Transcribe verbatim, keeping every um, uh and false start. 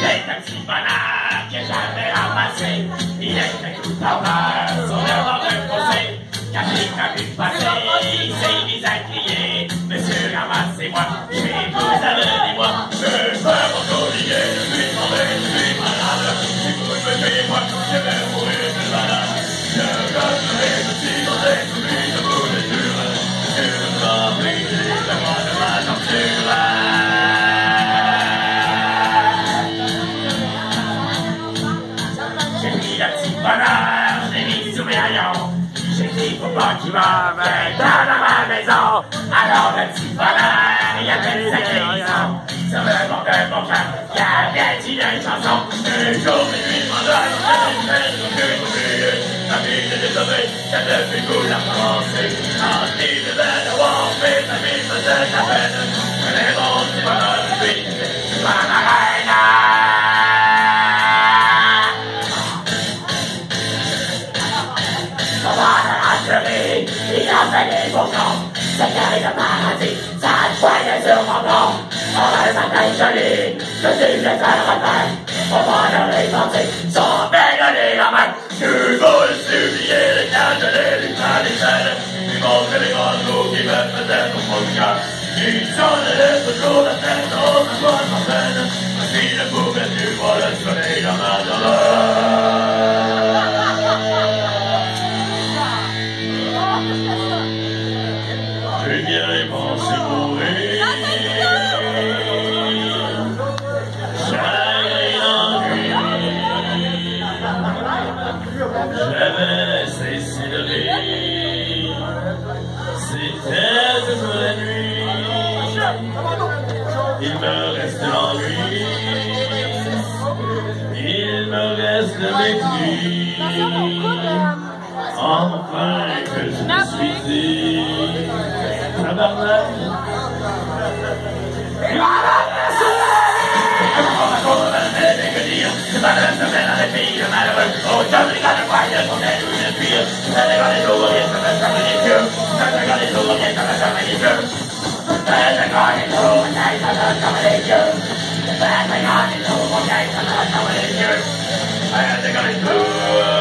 est un petit bonheur que j'avais ramassé. Il est un coup de parleur sur le bord d'un fossé. Quand j'ai cru passer, il s'est mis à crier. Monsieur, ramassez-moi, j'ai vous amenez-moi. Je veux faire mon collier, je suis tombé, je suis malade. Si vous me payez moi, je vais mourir de malade. Je resterai petit dans des souris de pourriture. Je vais briser la voix de ma torture. J'ai pris le petit bonheur, je l'ai mis sous mes rayons. J'ai dit, faut pas qu'il m'emmène dans ma maison. Alors le petit bonheur, il avait sa guérison. Sur le bord d'un bon camp, il avait dit une chanson. Un jour, et nuit, mon œil, je l'ai fait oublier. Ma vie de désolé, ça ne fait goût la français. En dit de belle avoir fait, ma vie faisait la peine. Je l'ai mon petit bonheur, lui, je suis ma reine. Il a fait des bons noms, c'était le paradis, ça soignait sur mon nom. On a le matin joli, je suis le seul repère. On va dans les pensées, sans bégaler la main. Tu veux sublier les cages, les luttes, les scènes. Tu montres les grands qui me faisaient ton faux cœur. Ils sonnaient toujours la tête, oh ma voix m'emmène. Si ne pouvais-tu voir le soleil dans ma douleur. J'ai bien pensé mourir, chagrin d'ennui, j'avais cessé de rire, c'était toute la nuit, il me reste l'ennui, il me reste le mépris, enfin que je me suis dit. Tabarnak! Et voilà! C'est pas la semaine dans les pays malheureux. Oh, je me regarde le foyer, mon aide ou une fille. Je me regarde les jours, je me ferme les yeux. Je me regarde les jours, je me ferme les yeux. Je me regarde les jours, je me ferme les yeux. Je me regarde les jours, je me ferme les yeux. Je me regarde les jours.